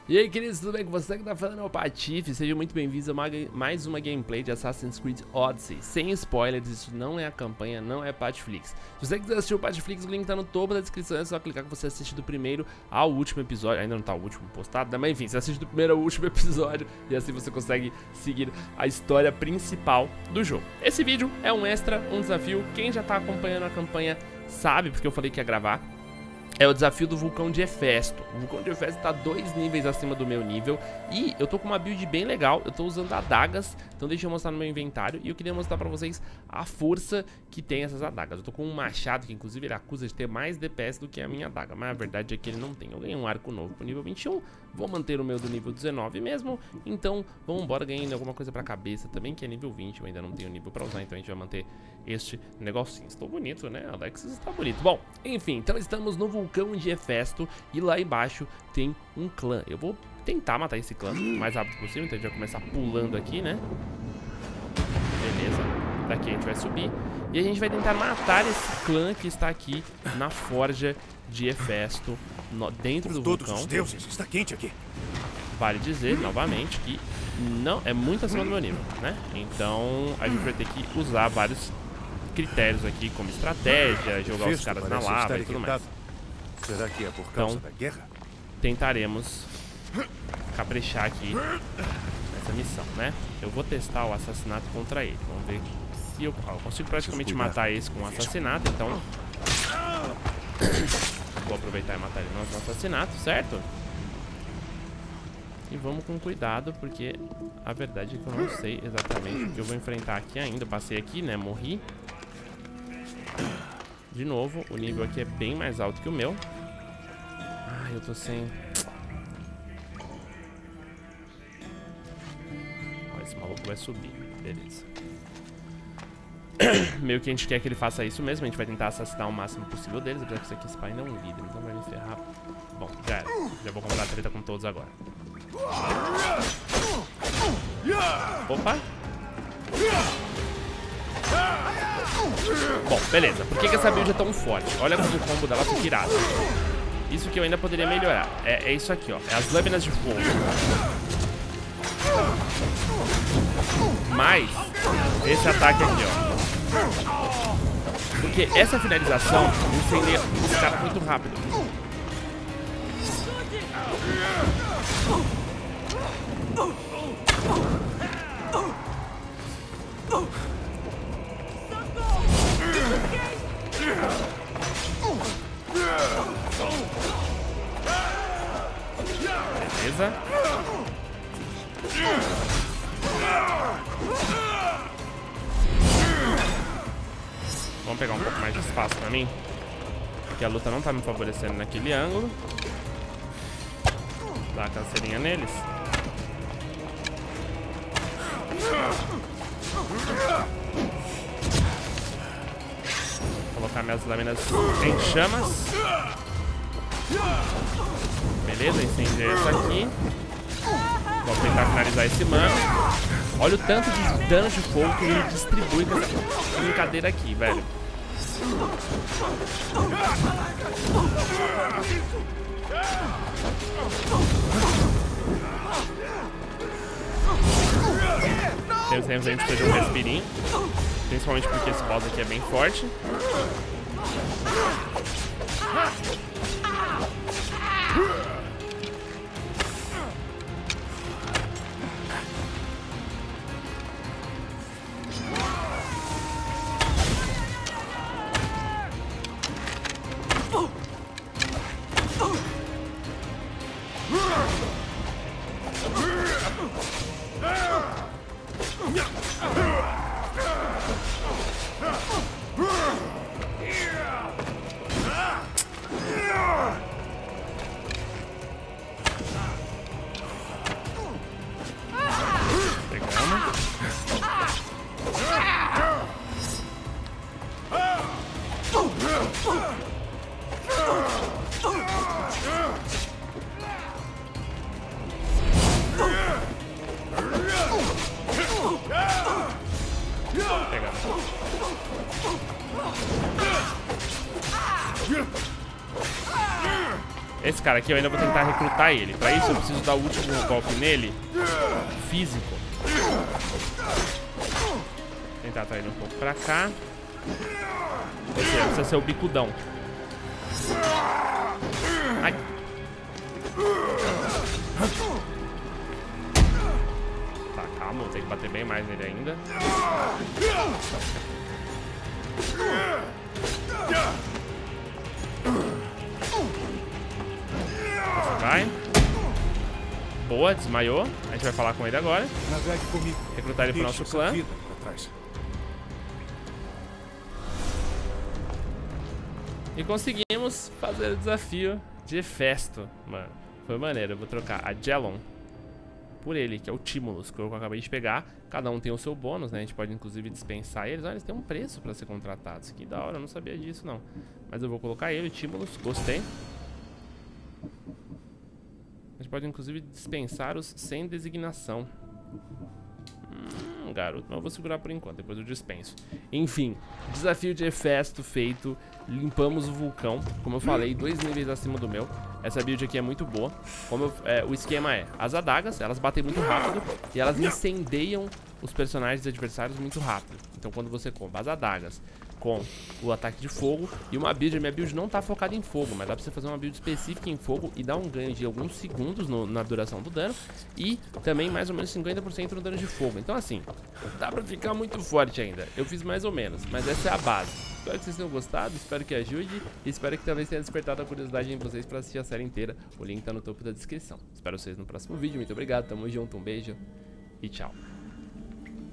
E aí, queridos, tudo bem com você? Que tá falando é o Patife. Sejam muito bem-vindos a mais uma gameplay de Assassin's Creed Odyssey. Sem spoilers, isso não é a campanha, não é Patiflix. Se você quiser assistir o Patiflix, o link tá no topo da descrição. É só clicar que você assiste do primeiro ao último episódio. Ainda não tá o último postado, né? Mas enfim, você assiste do primeiro ao último episódio e assim você consegue seguir a história principal do jogo. Esse vídeo é um extra, um desafio. Quem já tá acompanhando a campanha sabe, porque eu falei que ia gravar. É o desafio do vulcão de Hefesto. O vulcão de Hefesto tá 2 níveis acima do meu nível. E eu tô com uma build bem legal. Eu tô usando adagas. Então deixa eu mostrar no meu inventário. E eu queria mostrar pra vocês a força que tem essas adagas. Eu tô com um machado que inclusive ele acusa de ter mais DPS do que a minha adaga. Mas a verdade é que ele não tem. Eu ganhei um arco novo pro nível 21. Vou manter o meu do nível 19 mesmo. Então vamos embora ganhando alguma coisa pra cabeça também, que é nível 20. Eu ainda não tenho nível pra usar. Então a gente vai manter este negocinho. Estou bonito, né? Alexis está bonito. Bom, enfim. Então estamos no vulcão de Hefesto e lá embaixo tem um clã. Eu vou tentar matar esse clã o mais rápido possível, então a gente vai começar pulando aqui, né? Beleza. Daqui a gente vai subir e a gente vai tentar matar esse clã que está aqui na forja de Hefesto, dentro do vulcão. Todos os deuses, está quente aqui. Vale dizer, novamente, que não é muito acima do meu nível, né? Então a gente vai ter que usar vários critérios aqui, como estratégia, jogar os caras na lava e tudo mais. Será que é por causa da guerra? Tentaremos caprichar aqui nessa missão, né? Eu vou testar o assassinato contra ele. Vamos ver se eu consigo praticamente matar esse com um assassinato, então vou aproveitar e matar ele no assassinato, certo? E vamos com cuidado, porque a verdade é que eu não sei exatamente o que eu vou enfrentar aqui ainda. Eu passei aqui, né? Morri. De novo, o nível aqui é bem mais alto que o meu. Ah, eu tô sem... Ó, esse maluco vai subir. Beleza. Meio que a gente quer que ele faça isso mesmo. A gente vai tentar assassinar o máximo possível deles. Apesar que isso aqui, esse pai não é um líder, então vai me ferrar. Bom, já era. Já vou comprar a treta com todos agora. Opa! Bom, beleza. Por que essa build é tão forte? Olha como o combo dela fica irado. Isso que eu ainda poderia melhorar. É isso aqui, ó. É as lâminas de fogo. Mais esse ataque aqui, ó. Porque essa finalização incendeia os caras muito rápido. Beleza. Vamos pegar um pouco mais de espaço pra mim, porque a luta não tá me favorecendo naquele ângulo. Dá uma canseirinha neles. Colocar minhas lâminas em chamas. Beleza, incendiei essa aqui. Vou tentar finalizar esse mano. Olha o tanto de dano de fogo que ele distribui com essa brincadeira aqui, velho. Temos a gente fazer um respirinho. Principalmente porque esse boss aqui é bem forte. cara aqui eu ainda vou tentar recrutar ele. Pra isso eu preciso dar o último golpe nele. Físico. Vou tentar atrair ele um pouco pra cá. Você precisa ser o bicudão. Ai. Tá, calma, vou ter que bater bem mais nele ainda. Vai. Boa, desmaiou. A gente vai falar com ele agora. Navegue comigo. Recrutar ele pro nosso clã. E conseguimos fazer o desafio de Hefesto, mano. Foi maneiro. Eu vou trocar a Gelon por ele, que é o Tímulus, que eu acabei de pegar. Cada um tem o seu bônus, né? A gente pode inclusive dispensar eles. Olha, eles têm um preço pra ser contratados. Que da hora, eu não sabia disso, não. Mas eu vou colocar ele, o Tímulus. Gostei. A gente pode inclusive dispensar-os sem designação. Garoto, mas eu vou segurar por enquanto, depois eu dispenso. Enfim, desafio de Hefesto feito. Limpamos o vulcão, como eu falei, 2 níveis acima do meu. Essa build aqui é muito boa. O esquema é, as adagas, elas batem muito rápido e elas incendeiam os personagens adversários muito rápido. Então quando você compra as adagas com o ataque de fogo e uma build, minha build não tá focada em fogo, mas dá pra você fazer uma build específica em fogo e dar um ganho de alguns segundos na duração do dano e também mais ou menos 50% no dano de fogo. Então assim, dá pra ficar muito forte ainda. Eu fiz mais ou menos, mas essa é a base. Espero que vocês tenham gostado, espero que ajude e espero que talvez tenha despertado a curiosidade em vocês pra assistir a série inteira. O link tá no topo da descrição. Espero vocês no próximo vídeo, muito obrigado, tamo junto, um beijo e tchau.